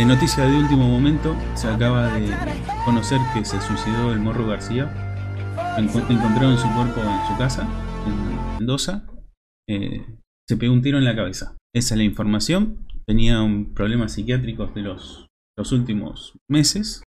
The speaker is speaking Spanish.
noticia de último momento, se acaba de conocer que se suicidó el Morro García. Encontraron su cuerpo en su casa, en Mendoza. Se pegó un tiro en la cabeza. Esa es la información. Tenía problemas psiquiátricos de los últimos meses.